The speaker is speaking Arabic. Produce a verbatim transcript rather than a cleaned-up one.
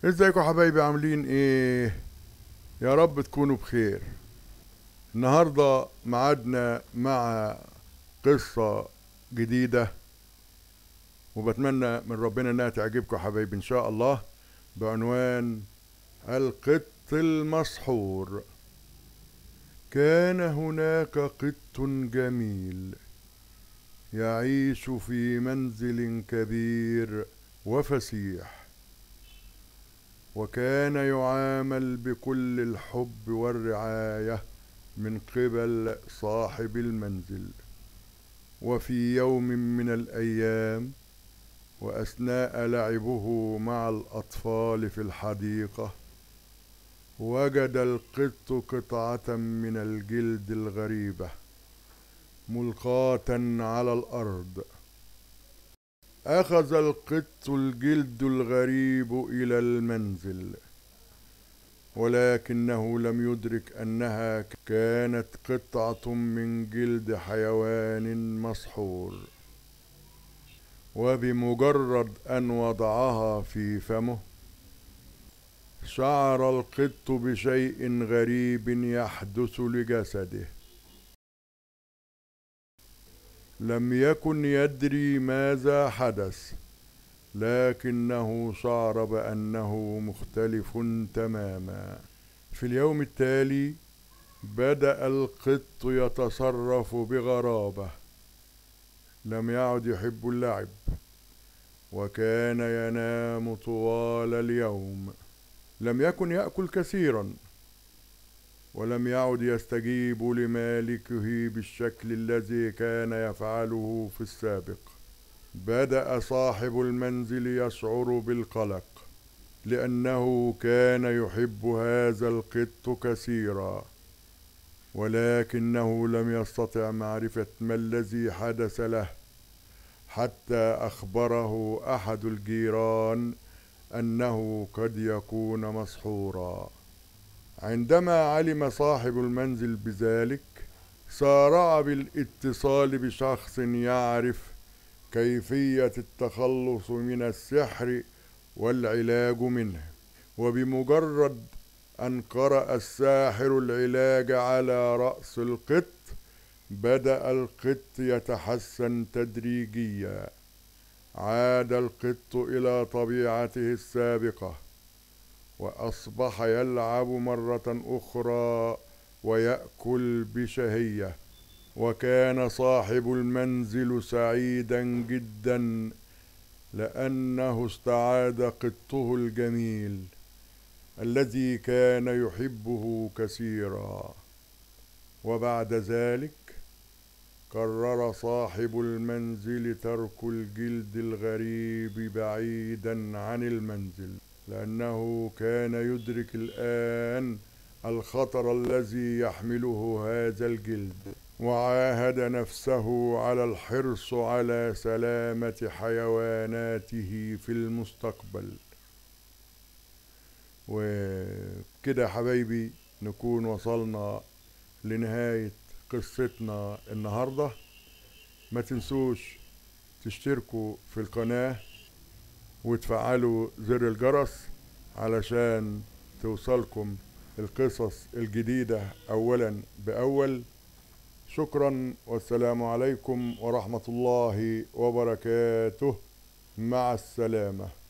ازيكم حبايبي، عاملين ايه؟ يا رب تكونوا بخير. النهارده معادنا مع قصة جديدة، وبتمنى من ربنا انها تعجبكم حبايبي ان شاء الله، بعنوان القط المسحور. كان هناك قط جميل يعيش في منزل كبير وفسيح، وكان يعامل بكل الحب والرعاية من قبل صاحب المنزل. وفي يوم من الأيام، وأثناء لعبه مع الأطفال في الحديقة، وجد القط قطعة من الجلد الغريبة ملقاة على الأرض. أخذ القط الجلد الغريب إلى المنزل، ولكنه لم يدرك أنها كانت قطعة من جلد حيوان مسحور. وبمجرد أن وضعها في فمه، شعر القط بشيء غريب يحدث لجسده. لم يكن يدري ماذا حدث، لكنه شعر بأنه مختلف تماما. في اليوم التالي بدأ القط يتصرف بغرابة. لم يعد يحب اللعب، وكان ينام طوال اليوم. لم يكن يأكل كثيرا، ولم يعد يستجيب لمالكه بالشكل الذي كان يفعله في السابق. بدأ صاحب المنزل يشعر بالقلق، لأنه كان يحب هذا القط كثيرا، ولكنه لم يستطع معرفة ما الذي حدث له، حتى أخبره أحد الجيران أنه قد يكون مسحورا. عندما علم صاحب المنزل بذلك، سارع بالاتصال بشخص يعرف كيفية التخلص من السحر والعلاج منه. وبمجرد أن قرأ الساحر العلاج على رأس القط، بدأ القط يتحسن تدريجيا. عاد القط إلى طبيعته السابقة، وأصبح يلعب مرة أخرى ويأكل بشهية. وكان صاحب المنزل سعيدا جدا، لأنه استعاد قطه الجميل الذي كان يحبه كثيرا. وبعد ذلك قرر صاحب المنزل ترك الجلد الغريب بعيدا عن المنزل، لأنه كان يدرك الآن الخطر الذي يحمله هذا الجلد. وعاهد نفسه على الحرص على سلامة حيواناته في المستقبل. وكده حبايبي نكون وصلنا لنهاية قصتنا النهاردة. ما تنسوش تشتركوا في القناة وتفعلوا زر الجرس علشان توصلكم القصص الجديدة أولا بأول. شكرا، والسلام عليكم ورحمة الله وبركاته. مع السلامة.